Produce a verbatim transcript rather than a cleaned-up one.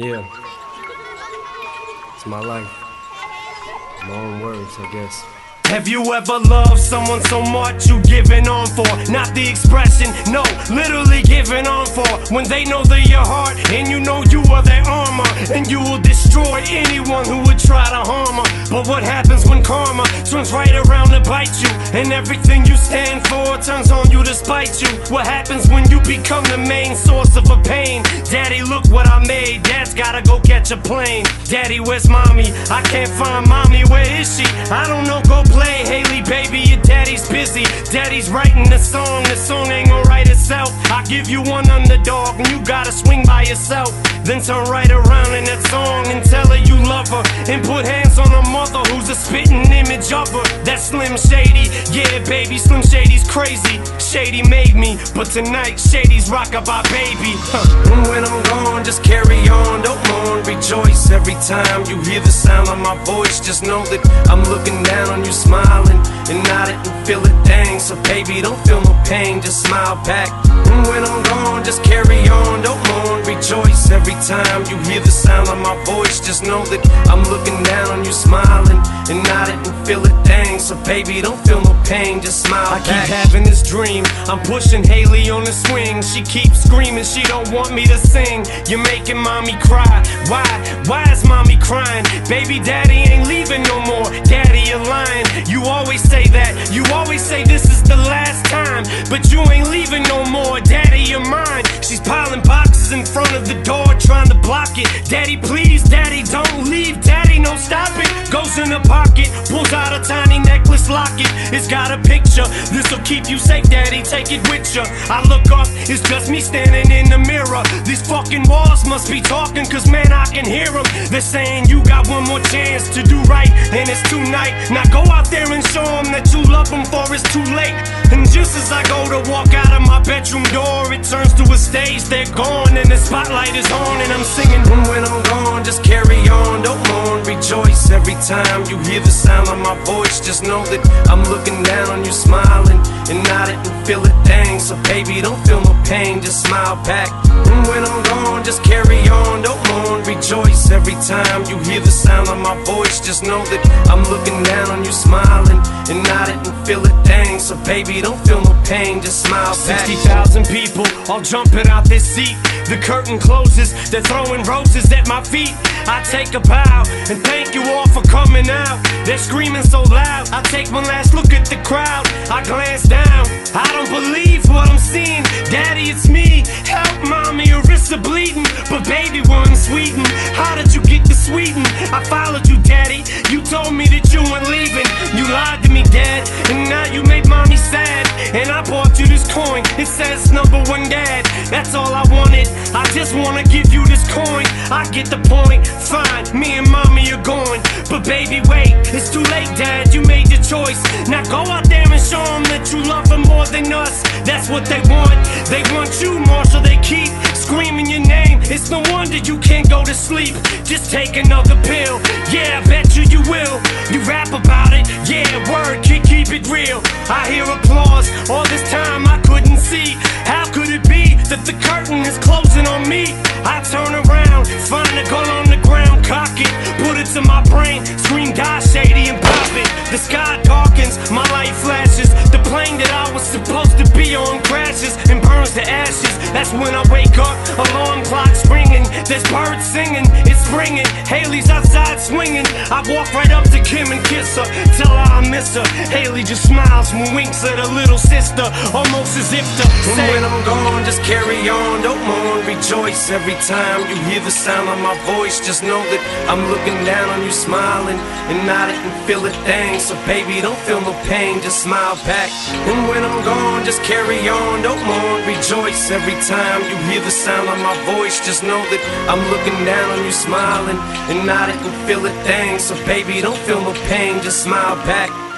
Yeah, it's my life. My own words, I guess. Have you ever loved someone so much you giving on for? Not the expression, no, literally giving on for. When they know they're your heart and you know you are their armor, and you will destroy anyone who would try to harm her. But what happens when karma turns right around to bite you, and everything you stand for turns on you to spite you? What happens when you become the main source of a pain? Daddy, look what I made. Dad's gotta go catch a plane. Daddy, where's mommy? I can't find mommy. Where is she? I don't know, go play. Haley, baby, your daddy's busy. Daddy's writing the song. The song ain't gonna write itself. I give you one underdog and you gotta swing by yourself. Then turn right around in that song and tell her you love her, and put hands on her mother who's a spitting image of her. That's Slim Shady. Yeah, baby, Slim Shady's crazy. Shady made me, but tonight Shady's rock-a-bye baby. Huh. And when I'm gone, just carry on, don't mourn, rejoice. Every time you hear the sound of my voice, just know that I'm looking down on you, smiling and nodding and feel it, dang. So baby, don't feel no pain, just smile back. And when I'm gone, just carry on, don't mourn, rejoice. Every time you hear the sound of my voice, just know that I'm looking down on you, smiling and nodding and feel it, dang. So baby, don't feel no pain, just smile I back. I keep having this dream, I'm pushing Haley on the swing. She keeps screaming, she don't want me to sing. You're making mommy cry. Why? Why is mommy crying? Baby, daddy ain't leaving no more. Daddy, you're lying. You always say that. You always say this is the last time, but you ain't leaving no more. Daddy, you're mine. She's piling boxes in front of the door, trying to block it. Daddy, please, daddy, don't leave. Daddy, no, stop it. Goes in the pocket, pulls out a tiny necklace locket. It's got a picture. This'll keep you safe, daddy, take it with you. I look up, it's just me standing in the mirror. These fucking walls must be talking, cause man, I can hear them. They're saying you got one more chance to do right, and it's tonight. Now go out there and show them that you love them, for it's too late. And just as I go to walk out of my bedroom door, it turns to a stage, they're gone, and the spotlight is on, and I'm singing. And when I'm gone, just carry on, don't mourn, rejoice. Every time you hear the sound of my voice, just know that I'm looking down on you, smiling and nodding and feel it, dang. So baby, don't feel no pain, just smile back. And when I'm gone, just carry on, don't mourn, rejoice. Every time you hear the sound of my voice, just know that I'm looking down on you, smiling and nodding and feel it, dang. So baby, don't feel no pain, just smile back. Sixty thousand people all jumping out this seat. The curtain closes, they're throwing roses at my feet. I take a bow and thank you all for coming out. They're screaming so loud, I take one last look at the crowd. I glance down, I don't believe what I'm seeing. Daddy, it's me, help mommy, your wrists are bleeding. But baby, we're in Sweden, how did you get to Sweden? I followed you, daddy, you told me that you weren't leaving. You lied to me, dad, and now you made mommy sad. And I bought you this coin, it says number one dad. That's all I wanted, I just wanna give you this coin. I get the point, fine, me and mommy are going. But baby, wait, it's too late, dad, you made your choice. Now go out there and show them that you love them more than us. That's what they want, they want you more, so they keep screaming your name. It's no wonder you can't go to sleep, just take another pill. Yeah, I bet you you will, you rap about it. Yeah, word, keep, keep it real. I hear applause, all this time I couldn't see. How could it be that the curtain is closing on me? I turn around, find a gun on the ground, cock it, put it to my brain, scream die Shady and pop it. The sky darkens, my light flashes. The plane that I was supposed to be on crashes and burns to ashes. That's when I wake up, alarm clock's ringing. There's birds singing, it's springing. Haley's outside swinging. I walk right up to Kim and kiss her, tell her I miss her. Haley just smiles and winks at her little sister, almost as if to say, and when I'm gone, just carry on, don't mourn, rejoice. Every time you hear the sound of my voice, just know that I'm looking down on you, smiling and nodding and feel it, dang. So baby, don't feel no pain, just smile back. And when I'm gone, just carry on, don't mourn, rejoice. Every time you hear the sound of my voice, just know that I'm looking down on you, smiling and nodding and feel it, dang. So baby, don't feel no pain, just smile back.